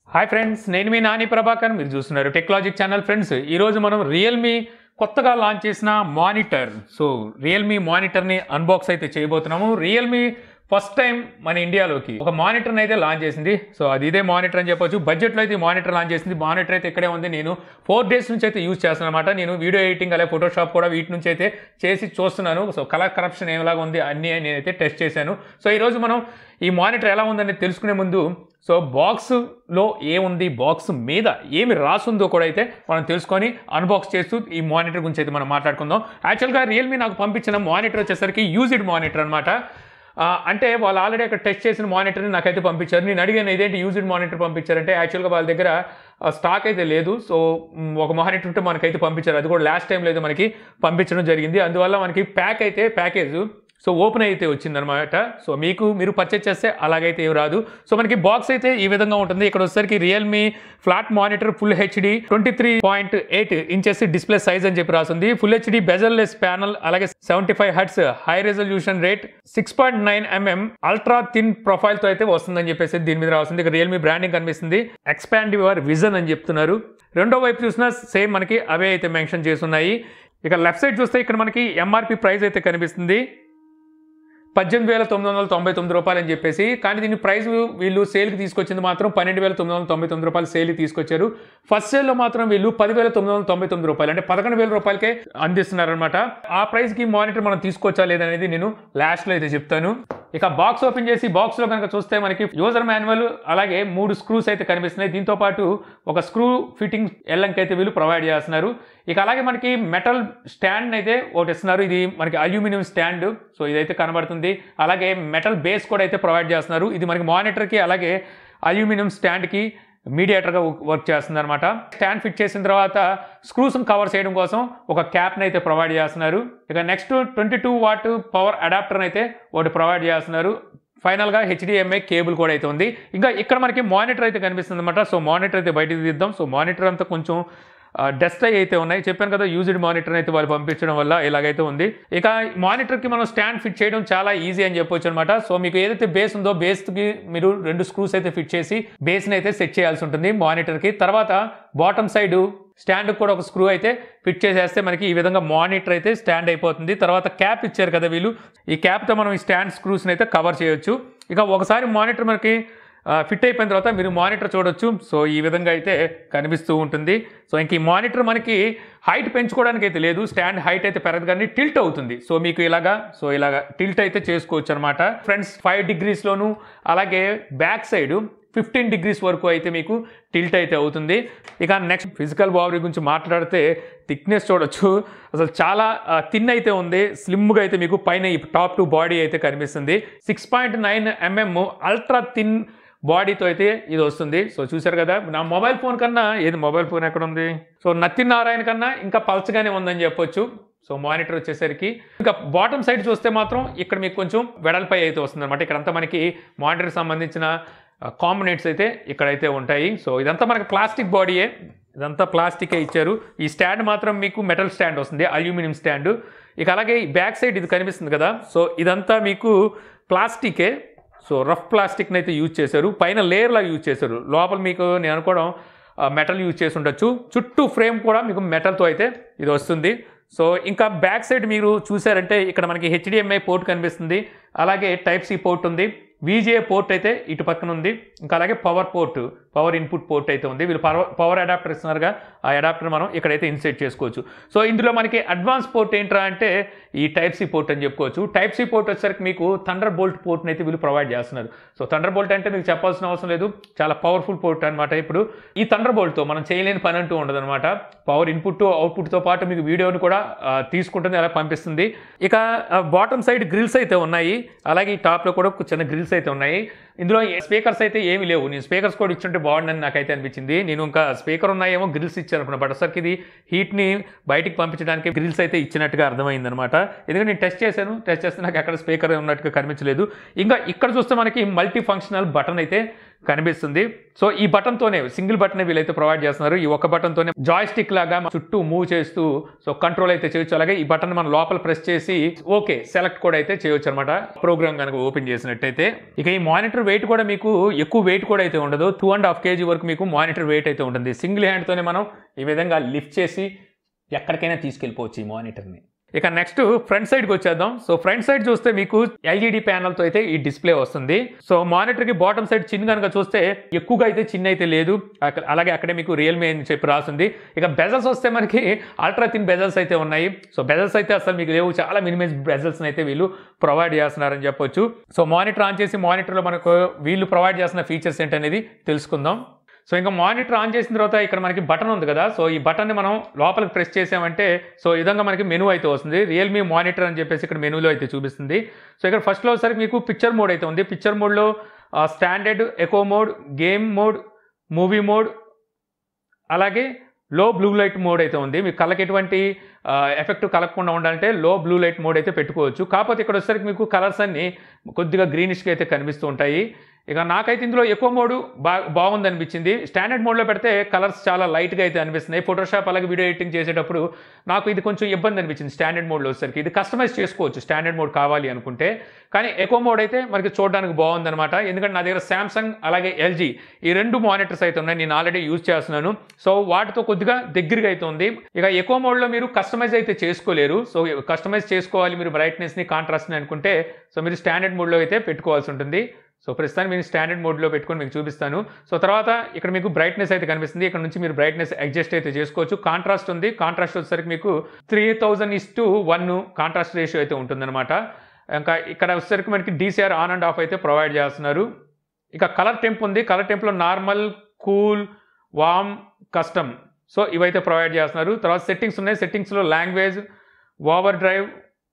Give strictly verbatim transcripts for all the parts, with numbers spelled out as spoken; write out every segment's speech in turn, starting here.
Hi friends, నేను మీ నాని ప్రభాకర్. మీరు చూస్తున్నారు టెక్నాలజీ ఛానల్. ఫ్రెండ్స్, ఈరోజు మనం రియల్మీ కొత్తగా లాంచ్ చేసిన మానిటర్ సో రియల్మీ మానిటర్ని అన్బాక్స్ అయితే చేయబోతున్నాము. రియల్మీ ఫస్ట్ టైం మన ఇండియాలోకి ఒక మానిటర్ని అయితే లాంచ్ చేసింది. సో అది ఇదే మానిటర్ అని చెప్పొచ్చు. బడ్జెట్లో అయితే మానిటర్ లాంచ్ చేసింది. మానిటర్ అయితే ఇక్కడే ఉంది. నేను ఫోర్ డేస్ నుంచి అయితే యూజ్ చేస్తాను అనమాట. నేను వీడియో ఎడిటింగ్ అలాగే ఫోటోషాప్ కూడా వీటి నుంచి అయితే చేసి చూస్తున్నాను. సో కలర్ కరప్షన్ ఏలాగా ఉంది అన్నీ నేనైతే టెస్ట్ చేశాను. సో ఈరోజు మనం ఈ మానిటర్ ఎలా ఉందని తెలుసుకునే ముందు సో బాక్స్లో ఏముంది, బాక్స్ మీద ఏమి రాసుందో కూడా అయితే మనం తెలుసుకొని అన్బాక్స్ చేస్తూ ఈ మానిటర్ గురించి అయితే మనం మాట్లాడుకుందాం. యాక్చువల్గా రియల్మీ నాకు పంపించిన మానిటర్ వచ్చేసరికి యూజ్డ్ మానిటర్ అనమాట. అంటే వాళ్ళు ఆల్రెడీ అక్కడ టెస్ట్ చేసిన మానిటర్ని నాకైతే పంపించారు. నేను అడిగాను ఇదేంటి యూజ్డ్ మానిటర్ పంపించారంటే యాక్చువల్గా వాళ్ళ దగ్గర స్టాక్ అయితే లేదు. సో ఒక మానిటర్ ఉంటే మనకైతే పంపించారు. అది కూడా లాస్ట్ టైం అయితే మనకి పంపించడం జరిగింది. అందువల్ల మనకి ప్యాక్ అయితే ప్యాకేజ్ సో ఓపెన్ అయితే వచ్చిందనమాట. సో మీకు మీరు పర్చేస్ చేస్తే అలాగైతే ఏమి రాదు. సో మనకి బాక్స్ అయితే ఈ విధంగా ఉంటుంది. ఇక్కడ వచ్చేసరికి Realme flat monitor full HD twenty three point eight inches display size అని చెప్పి రాస్తుంది. ఫుల్ హెచ్డి బెజల్లెస్ ప్యానల్, అలాగే seventy five hertz high resolution rate, six point nine mm ultra thin profile తో అయితే వస్తుందని చెప్పేసి దీని మీద రాస్తుంది. ఇక్కడ రియల్మీ బ్రాండింగ్ కనిపిస్తుంది. ఎక్స్పాండ్ యువర్ విజన్ అని చెప్తున్నారు. రెండో వైపు చూసినా సేమ్ మనకి అవే అయితే మెన్షన్ చేస్తున్నాయి. ఇక లెఫ్ట్ సైడ్ చూస్తే ఇక్కడ మనకి ఎంఆర్పి ప్రైస్ అయితే కనిపిస్తుంది పద్దెనిమిది వేల తొమ్మిది వందల తొంభై తొమ్మిది రూపాయలు అని చెప్పేసి. కానీ దీని ప్రైస్ వీళ్ళు సేల్కి తీసుకొచ్చింది మాత్రం పన్నెండు వేల తొమ్మిది వందల తొంభై తొమ్మిది రూపాయలు సేల్కి తీసుకొచ్చారు. ఫస్ట్ సేల్లో మాత్రం వీళ్ళు పదివేల తొమ్మిది వందల తొంభై తొమ్మిది రూపాయలు అంటే పదకొండు వేల రూపాయలకే అందిస్తున్నారు అనమాట. ఆ ప్రైస్కి మానిటర్ మనం తీసుకోవచ్చా లేదనేది నేను లాస్ట్లో అయితే చెప్తాను. ఇక బాక్స్ ఓపెన్ చేసి బాక్స్లో కనుక చూస్తే మనకి యూజర్ మాన్యువల్ అలాగే మూడు స్క్రూస్ అయితే కనిపిస్తున్నాయి. దీంతో పాటు ఒక స్క్రూ ఫిట్టింగ్ ఎల్లంకి అయితే వీళ్ళు ప్రొవైడ్ చేస్తున్నారు. ఇక అలాగే మనకి మెటల్ స్టాండ్ అయితే ఒకటి ఇస్తున్నారు. ఇది మనకి అల్యూమినియం స్టాండ్. సో ఇదైతే కనబడుతుంది. అలాగే మెటల్ బేస్ కూడా అయితే ప్రొవైడ్ చేస్తున్నారు. ఇది మనకి మానిటర్కి అలాగే అల్యూమినియం స్టాండ్కి మీడియేటర్గా వర్క్ చేస్తుంది అనమాట. స్టాండ్ ఫిట్ చేసిన తర్వాత స్క్రూస్ని కవర్ చేయడం కోసం ఒక క్యాప్ని అయితే ప్రొవైడ్ చేస్తున్నారు. ఇక next twenty two watt power అడాప్టర్ని అయితే ఒకటి ప్రొవైడ్ చేస్తున్నారు. ఫైనల్గా హెచ్డిఎంఐ కేబుల్ కూడా అయితే ఉంది. ఇంకా ఇక్కడ మనకి మానిటర్ అయితే కనిపిస్తుంది అనమాట. సో మానిటర్ అయితే బయటకు తీద్దాం. సో మానిటర్ అంతా కొంచెం డస్ట్ అయితే ఉన్నాయి. చెప్పాను కదా యూజ్డ్ మానిటర్ అయితే వాళ్ళు పంపించడం వల్ల ఇలాగైతే ఉంది. ఇక మానిటర్కి మనం స్టాండ్ ఫిట్ చేయడం చాలా ఈజీ అని చెప్పొచ్చు అనమాట. సో మీకు ఏదైతే బేస్ ఉందో బేస్కి మీరు రెండు స్క్రూస్ అయితే ఫిట్ చేసి బేస్ని అయితే సెట్ చేయాల్సి ఉంటుంది మానిటర్కి. తర్వాత బాటమ్ సైడ్ స్టాండ్కి కూడా ఒక స్క్రూ అయితే ఫిట్ చేసేస్తే మనకి ఈ విధంగా మానిటర్ అయితే స్టాండ్ అయిపోతుంది. తర్వాత క్యాప్ ఇచ్చారు కదా వీళ్ళు, ఈ క్యాప్తో మనం ఈ స్టాండ్ స్క్రూస్ని అయితే కవర్ చేయొచ్చు. ఇక ఒకసారి మానిటర్ మనకి ఫిట్ అయిపోయిన తర్వాత మీరు మానిటర్ చూడొచ్చు. సో ఈ విధంగా అయితే కనిపిస్తూ ఉంటుంది. సో ఇంక ఈ మానిటర్ మనకి హైట్ పెంచుకోవడానికి అయితే లేదు. స్టాండ్ హైట్ అయితే పెరగదు కానీ టిల్ట్ అవుతుంది. సో మీకు ఇలాగా సో ఇలాగా టిల్ట్ అయితే చేసుకోవచ్చు అనమాట. ఫ్రంట్స్ ఫైవ్ డిగ్రీస్లోను అలాగే బ్యాక్ సైడ్ ఫిఫ్టీన్ డిగ్రీస్ వరకు అయితే మీకు టిల్ట్ అయితే అవుతుంది. ఇక నెక్స్ట్ ఫిజికల్ బాడీ గురించి మాట్లాడితే థిక్నెస్ చూడొచ్చు. అసలు చాలా థిన్ అయితే ఉంది. స్లిమ్గా అయితే మీకు పైన ఈ టాప్ టు బాడీ అయితే కనిపిస్తుంది. Six point nine mm ultra thin బాడీతో అయితే ఇది వస్తుంది. సో చూసారు కదా, నా మొబైల్ ఫోన్ కన్నా ఏది మొబైల్ ఫోన్ ఎక్కడ ఉంది, సో నత్తిన్ నారాయణ కన్నా ఇంకా పల్చగానే ఉందని చెప్పొచ్చు. సో మానిటర్ వచ్చేసరికి ఇంకా బాటమ్ సైడ్ చూస్తే మాత్రం ఇక్కడ మీకు కొంచెం వెడల్పై అయితే వస్తుంది అనమాట. ఇక్కడంతా మనకి మానిటర్కి సంబంధించిన కాంపోనెంట్స్ అయితే ఇక్కడైతే ఉంటాయి. సో ఇదంతా మనకి ప్లాస్టిక్ బాడీయే, ఇదంతా ప్లాస్టికే ఇచ్చారు. ఈ స్టాండ్ మాత్రం మీకు మెటల్ స్టాండ్ వస్తుంది, అల్యూమినియం స్టాండ్. ఇక అలాగే బ్యాక్ సైడ్ ఇది కనిపిస్తుంది కదా, సో ఇదంతా మీకు ప్లాస్టికే. సో రఫ్ ప్లాస్టిక్ని అయితే యూజ్ చేశారు. పైన లేయర్లా యూజ్ చేశారు. లోపల మీకు నేను అనుకోవడం మెటల్ యూజ్ చేసి ఉండొచ్చు. చుట్టూ ఫ్రేమ్ కూడా మీకు మెటల్తో అయితే ఇది వస్తుంది. సో ఇంకా బ్యాక్ సైడ్ మీరు చూసారంటే ఇక్కడ మనకి హెచ్డిఎంఐ పోర్ట్ కనిపిస్తుంది. అలాగే టైప్ సి పోర్ట్ ఉంది. విజిఏ పోర్ట్ అయితే ఇటు పక్కన ఉంది. ఇంకా అలాగే power port, power input port అయితే ఉంది. వీళ్ళు పవర్ పవర్ అడాప్టర్ ఇస్తున్నారుగా, ఆ అడాప్టర్ మనం ఇక్కడైతే ఇన్సర్ట్ చేసుకోవచ్చు. సో ఇందులో మనకి అడ్వాన్స్ పోర్ట్ ఏంట్రా అంటే ఈ టైప్ సి పోర్ట్ అని చెప్పుకోవచ్చు. టైప్ సి పోర్ట్ వచ్చేసరికి మీకు థండర్ బోల్ట్ పోర్ట్ని అయితే వీళ్ళు ప్రొవైడ్ చేస్తున్నారు. సో థండర్ బోల్ట్ అంటే మీకు చెప్పాల్సిన అవసరం లేదు, చాలా పవర్ఫుల్ పోర్ట్ అనమాట. ఇప్పుడు ఈ థండర్ బోల్ట్తో మనం చేయలేని పని అంటూ ఉండదు అనమాట. పవర్ ఇన్పుట్ అవుట్పుట్తో పాటు మీకు వీడియోని కూడా తీసుకుంటుంది, అలా పంపిస్తుంది. ఇక బాటమ్ సైడ్ గ్రిల్స్ అయితే ఉన్నాయి. అలాగే ఈ టాప్లో కూడా చిన్న గ్రిల్స్ అయితే ఉన్నాయి. ఇందులో స్పీకర్స్ అయితే ఏమి లేవు. నేను స్పీకర్స్ కూడా ఇచ్చుంటే బాగుండని నాకైతే అనిపించింది. నేను ఇంకా స్పీకర్ ఉన్నాయేమో గ్రిల్స్ ఇచ్చాను అనుకున్నా, బట్ అసలు ఇది హీట్ని బయటికి పంపించడానికి గ్రిల్స్ అయితే ఇచ్చినట్టుగా అర్థమైంది అనమాట. ఎందుకంటే నేను టెస్ట్ చేశాను, టెస్ట్ చేస్తే నాకు ఎక్కడ స్పీకర్ ఉన్నట్టుగా కనిపించలేదు. ఇంకా ఇక్కడ చూస్తే మనకి మల్టీ ఫంక్షనల్ బటన్ అయితే కనిపిస్తుంది. సో ఈ బటన్తోనే సింగిల్ బటన్ వీళ్ళైతే ప్రొవైడ్ చేస్తున్నారు. ఈ ఒక్క బటన్తోనే జాయ్స్టిక్ లాగా చుట్టూ మూవ్ చేస్తూ సో కంట్రోల్ అయితే చేయొచ్చు. అలాగే ఈ బటన్ మనం లోపల ప్రెస్ చేసి ఓకే సెలెక్ట్ కూడా అయితే చేయొచ్చు అనమాట, ప్రోగ్రామ్ కనుక ఓపెన్ చేసినట్టయితే. ఇక ఈ మానిటర్ వెయిట్ కూడా మీకు ఎక్కువ వెయిట్ కూడా అయితే ఉండదు. టూ అండ్ హాఫ్ కేజీ వరకు మీకు మానిటర్ వెయిట్ అయితే ఉంటుంది. సింగిల్ హ్యాండ్తోనే మనం ఈ విధంగా లిఫ్ట్ చేసి ఎక్కడికైనా తీసుకెళ్ళిపోవచ్చు ఈ మానిటర్ని. ఇక నెక్స్ట్ ఫ్రంట్ సైడ్కి వచ్చేద్దాం. సో ఫ్రంట్ సైడ్ చూస్తే మీకు ఎల్ఈడి ప్యానల్తో అయితే ఈ డిస్ప్లే వస్తుంది. సో మానిటర్కి బాటమ్ సైడ్ చిన్న కనుక చూస్తే ఎక్కువగా అయితే చిన్న అయితే లేదు. అలాగే అక్కడే మీకు రియల్మీ అని చెప్పి రాస్తుంది. ఇక బెజల్స్ వస్తే మనకి అల్ట్రా థిన్ బెజల్స్ అయితే ఉన్నాయి. సో బెజల్స్ అయితే అసలు మీకు లేవు, చాలా మినిమైజ్ బెజల్స్ని అయితే వీళ్ళు ప్రొవైడ్ చేస్తున్నారని చెప్పొచ్చు. సో మానిటర్ ఆన్ చేసి మానిటర్లో మనకు వీళ్ళు ప్రొవైడ్ చేస్తున్న ఫీచర్స్ ఏంటనేది తెలుసుకుందాం. సో ఇంకా మానిటర్ ఆన్ చేసిన తర్వాత ఇక్కడ మనకి బటన్ ఉంది కదా, సో ఈ బటన్ని మనం లోపలికి ప్రెస్ చేసామంటే సో ఈ విధంగా మనకి మెనూ అయితే వస్తుంది. రియల్మీ మానిటర్ అని చెప్పేసి ఇక్కడ మెనూలో అయితే చూపిస్తుంది. సో ఇక్కడ ఫస్ట్లో వచ్చేసరికి మీకు పిక్చర్ మోడ్ అయితే ఉంది. పిక్చర్ మోడ్లో standard, eco mode, game mode, movie mode, అలాగే లో బ్లూ లైట్ మోడ్ అయితే ఉంది. మీకు కళ్ళకి ఎటువంటి ఎఫెక్ట్ కలగకుండా ఉండాలంటే లో బ్లూ లైట్ మోడ్ అయితే పెట్టుకోవచ్చు. కాకపోతే ఇక్కడ వచ్చేసరికి మీకు కలర్స్ అన్ని కొద్దిగా గ్రీనిష్గా అయితే కనిపిస్తూ ఉంటాయి. ఇక నాకైతే ఇందులో ఎక్కువ మోడ్ బా బాగుంది అనిపించింది. స్టాండర్డ్ మోడ్లో పెడితే కలర్స్ చాలా లైట్గా అయితే అనిపిస్తున్నాయి. ఫోటోషాప్ అలాగే వీడియో ఎడిటింగ్ చేసేటప్పుడు నాకు ఇది కొంచెం ఇబ్బంది అనిపించింది స్టాండర్డ్ మోడ్లో వచ్చేసరికి. ఇది కస్టమైజ్ చేసుకోవచ్చు స్టాండర్డ్ మోడ్ కావాలి అనుకుంటే, కానీ ఎక్కువ మోడ్ అయితే మనకి చూడడానికి బాగుందనమాట. ఎందుకంటే నా దగ్గర శాంసంగ్ అలాగే ఎల్జీ ఈ రెండు మానిటర్స్ అయితే ఉన్నాయి, నేను ఆల్రెడీ యూజ్ చేస్తున్నాను. సో వాటితో కొద్దిగా దగ్గరగా అయితే ఉంది. ఇక ఎక్కువ మోడ్లో మీరు కస్టమైజ్ అయితే చేసుకోలేరు. సో కస్టమైజ్ చేసుకోవాలి మీరు బ్రైట్నెస్ని, కాంట్రాస్ట్ని అనుకుంటే సో మీరు స్టాండర్డ్ మోడ్లో అయితే పెట్టుకోవాల్సి ఉంటుంది. సో ప్రస్తుతానికి మీరు స్టాండర్డ్ మోడ్లో పెట్టుకొని మీకు చూపిస్తాను. సో తర్వాత ఇక్కడ మీకు బ్రైట్నెస్ అయితే కనిపిస్తుంది. ఇక్కడ నుంచి మీరు బ్రైట్నెస్ అడ్జస్ట్ అయితే చేసుకోవచ్చు. కాంట్రాస్ట్ ఉంది. కాంట్రాస్ట్ వచ్చేసరికి మీకు three thousand is to one contrast ratio అయితే ఉంటుందన్నమాట. ఇంకా ఇక్కడ వచ్చేసరికి మనకి డీసీఆర్ ఆన్ అండ్ ఆఫ్ అయితే ప్రొవైడ్ చేస్తున్నారు. ఇక కలర్ టెంప్ ఉంది. కలర్ టెంప్లో normal, cool, warm, custom so ఇవైతే ప్రొవైడ్ చేస్తున్నారు. తర్వాత సెట్టింగ్స్ ఉన్నాయి. సెట్టింగ్స్లో language, overdrive,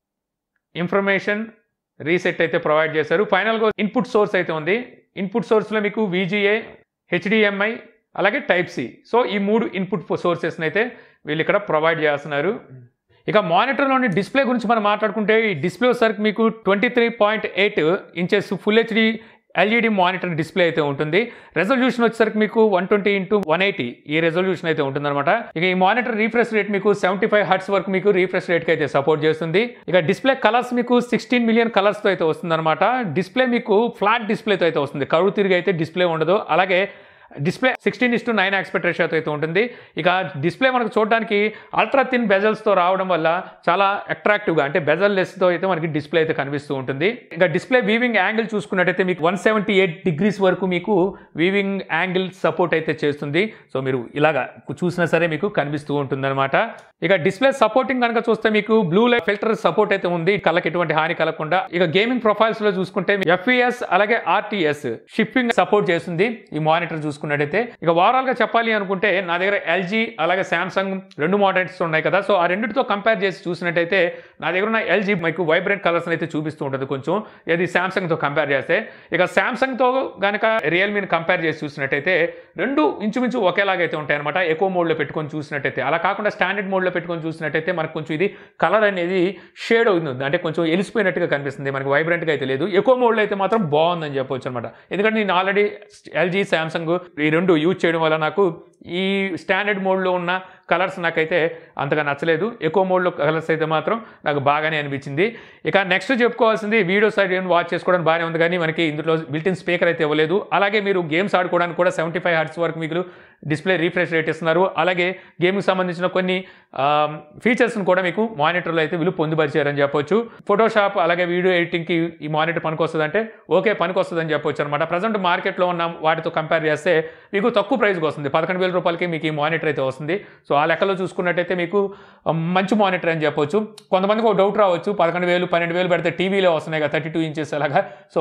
information, reset అయితే ప్రొవైడ్ చేశారు. ఫైనల్గా ఇన్పుట్ సోర్స్ అయితే ఉంది. ఇన్పుట్ సోర్స్లో మీకు విజిఏ, హెచ్డిఎంఐ అలాగే టైప్ సి సో ఈ మూడు ఇన్పుట్ సోర్సెస్ని అయితే వీళ్ళు ఇక్కడ ప్రొవైడ్ చేస్తున్నారు. ఇక మానిటర్లోని డిస్ప్లే గురించి మనం మాట్లాడుకుంటే ఈ డిస్ప్లే వచ్చేసరికి మీకు twenty three point eight inches full HD LED monitor display అయితే ఉంటుంది. రెజల్యూషన్ వచ్చేసరికి మీకు one twenty into one eighty ఈ రెజల్యూషన్ అయితే ఉంటుందన్నమాట. ఇక ఈ మానిటర్ రీఫ్రెష్ రేట్ మీకు సెవెంటీ ఫైవ్ హర్ట్స్ వరకు మీకు రీఫ్రెష్ రేట్కి అయితే సపోర్ట్ చేస్తుంది. ఇక డిస్ప్లే కలర్స్ మీకు సిక్స్టీన్ మిలియన్ కలర్స్తో అయితే వస్తుందన్నమాట. డిస్ప్లే మీకు ఫ్లాట్ డిస్ప్లేతో అయితే వస్తుంది, కరువు తిరిగి అయితే డిస్ప్లే ఉండదు. అలాగే display sixteen is to nine aspect రేషియోతో అయితే ఉంటుంది. ఇక డిస్ప్లే మనకు చూడడానికి అల్ట్రా థిన్ బెజల్స్తో రావడం వల్ల చాలా అట్రాక్టివ్గా అంటే బెజల్ లెస్తో అయితే మనకి డిస్ప్లే అయితే కనిపిస్తూ ఉంటుంది. ఇక డిస్ప్లే వీవింగ్ యాంగిల్ చూసుకున్నట్టయితే మీకు వన్ సెవెంటీ ఎయిట్ డిగ్రీస్ వరకు మీకు వీవింగ్ యాంగిల్ సపోర్ట్ అయితే చేస్తుంది. సో మీరు ఇలాగా చూసినా సరే మీకు కనిపిస్తూ ఉంటుంది అనమాట. ఇక డిస్ప్లే సపోర్టింగ్ కనుక చూస్తే మీకు బ్లూ లైట్ ఫిల్టర్ సపోర్ట్ అయితే ఉంది, కళ్ళకి ఎటువంటి హాని కలగకుండా. ఇక గేమింగ్ ప్రొఫైల్స్ లో చూసుకుంటే ఎఫ్పిఎస్ అలాగే ఆర్టీఎస్ షిప్పింగ్ సపోర్ట్ చేస్తుంది ఈ మానిటర్ చూసుకున్నట్టయితే. ఇక ఓవరాల్ గా చెప్పాలి అనుకుంటే నా దగ్గర ఎల్జీ అలాగే శాంసంగ్ రెండు మానిటర్స్ ఉన్నాయి కదా, సో ఆ రెండింటితో కంపేర్ చేసి చూసినట్టయితే నా దగ్గర ఉన్న ఎల్జీ మీకు వైబ్రెంట్ కలర్స్ అయితే చూపిస్తూ ఉంటుంది కొంచెం, ఇది శాంసంగ్ తో కంపేర్ చేస్తే. ఇక శాంసంగ్ తో కనుక రియల్మీని కంపేర్ చేసి చూసినట్టయితే రెండు ఇంచుమించు ఒకేలాగైతే ఉంటాయి అనమాట. ఎక్కువ మోడ్ లో పెట్టుకొని చూసినట్టయితే, అలా కాకుండా స్టాండర్డ్ మోడ్ లో పెట్టుకొని చూసినట్టయితే మనకు కొంచెం ఇది కలర్ అనేది షేడ్ అవుతుంది, అంటే కొంచెం ఎలిసిపోయినట్టుగా కనిపిస్తుంది, మనకి వైబ్రెంట్గా అయితే లేదు. ఎక్కువ మోడ్లో అయితే మాత్రం బాగుందని చెప్పవచ్చు అనమాట. ఎందుకంటే నేను ఆల్రెడీ ఎల్జీ శాంసంగ్ ఈ రెండు యూజ్ చేయడం వల్ల నాకు ఈ స్టాండర్డ్ మోడ్లో ఉన్న కలర్స్ నాకైతే అంతగా నచ్చలేదు, ఎక్కువ మోడ్లో కలర్స్ అయితే మాత్రం నాకు బాగానే అనిపించింది. ఇక నెక్స్ట్ చెప్పుకోవాల్సింది వీడియో సైడ్ వాచ్ చేసుకోవడానికి బాగానే ఉంది, కానీ మనకి ఇందులో బిల్టిన్ స్పీకర్ అయితే ఇవ్వలేదు. అలాగే మీరు గేమ్స్ ఆడుకోవడానికి కూడా సెవెంటీ ఫైవ్ హర్ట్స్ వరకు మీకు డిస్ప్లే రీఫ్రెష్ రేట్ ఇస్తున్నారు. అలాగే గేమ్కి సంబంధించిన కొన్ని ఫీచర్స్ని కూడా మీకు మానిటర్లో అయితే వీళ్ళు పొందుపరిచారని చెప్పొచ్చు. ఫోటోషాప్ అలాగే వీడియో ఎడిటింగ్కి ఈ మానిటర్ పనికొస్తుంది అంటే ఓకే పనికొస్తుంది అని చెప్పొచ్చు అనమాట. ప్రజెంట్ మార్కెట్లో ఉన్న వాటితో కంపేర్ చేస్తే మీకు తక్కువ ప్రైస్కి వస్తుంది, పదకొండు వేల రూపాయలకి మీకు ఈ మానిటర్ అయితే వస్తుంది. సో ఆ లెక్కలో చూసుకున్నట్టయితే మీకు మంచి మానిటర్ అని చెప్పొచ్చు. కొంతమందికి ఒక డౌట్ రావచ్చు, పదకొండు వేలు పన్నెండు వేలు పెడితే టీవీలో వస్తున్నాయి కదా థర్టీ టూ ఇంచెస్ అలాగా, సో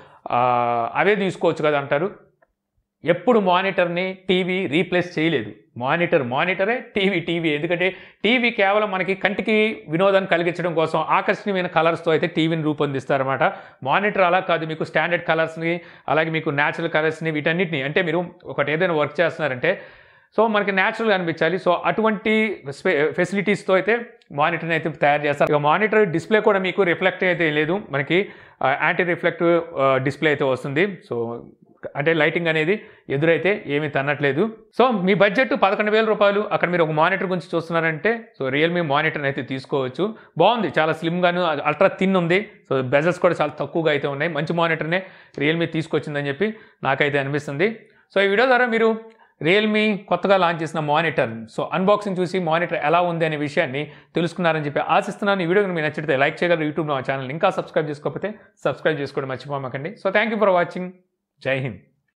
అవే తీసుకోవచ్చు కదా అంటారు. ఎప్పుడు మానిటర్ని టీవీ రీప్లేస్ చేయలేదు, మానిటర్ మానిటరే, టీవీ టీవీ. ఎందుకంటే టీవీ కేవలం మనకి కంటికి వినోదాన్ని కలిగించడం కోసం ఆకర్షణీయమైన కలర్స్తో అయితే టీవీని రూపొందిస్తారన్నమాట. మానిటర్ అలా కాదు, మీకు స్టాండర్డ్ కలర్స్ని అలాగే మీకు న్యాచురల్ కలర్స్ని వీటన్నిటిని, అంటే మీరు ఒకటి ఏదైనా వర్క్ చేస్తున్నారంటే సో మనకి న్యాచురల్గా అనిపించాలి, సో అటువంటి ఫెసిలిటీస్తో అయితే మానిటర్ని అయితే తయారు చేస్తారు. ఇక మానిటర్ డిస్ప్లే కూడా మీకు రిఫ్లెక్ట్ అయితే లేదు, మనకి యాంటీ రిఫ్లెక్టివ్ డిస్ప్లే అయితే వస్తుంది. సో అంటే లైటింగ్ అనేది ఎదురైతే ఏమీ తన్నట్లేదు. సో మీ బడ్జెట్ పదకొండు వేల రూపాయలు, అక్కడ మీరు ఒక మానిటర్ గురించి చూస్తున్నారంటే సో రియల్మీ మానిటర్ని అయితే తీసుకోవచ్చు. బాగుంది, చాలా స్లిమ్గాను, అల్ట్రా థిన్ ఉంది. సో బెజల్స్ కూడా చాలా తక్కువగా అయితే ఉన్నాయి. మంచి మానిటర్నే రియల్మీ తీసుకొచ్చిందని చెప్పి నాకైతే అనిపిస్తుంది. సో ఈ వీడియో ద్వారా మీరు రియల్మీ కొత్తగా లాంచ్ చేసిన మానిటర్ సో అన్బాక్సింగ్ చూసి మానిటర్ ఎలా ఉంది అనే విషయాన్ని తెలుసుకున్నారని చెప్పి ఆశిస్తున్నాను. ఈ వీడియో మీకు నచ్చితే లైక్ చేయగలరు. యూట్యూబ్లో మా ఛానల్ ఇంకా సబ్స్క్రైబ్ చేసుకోకపోతే సబ్స్క్రైబ్ చేసుకోవడం మర్చిపోమాకండి. So thank you for watching. జై హింద్.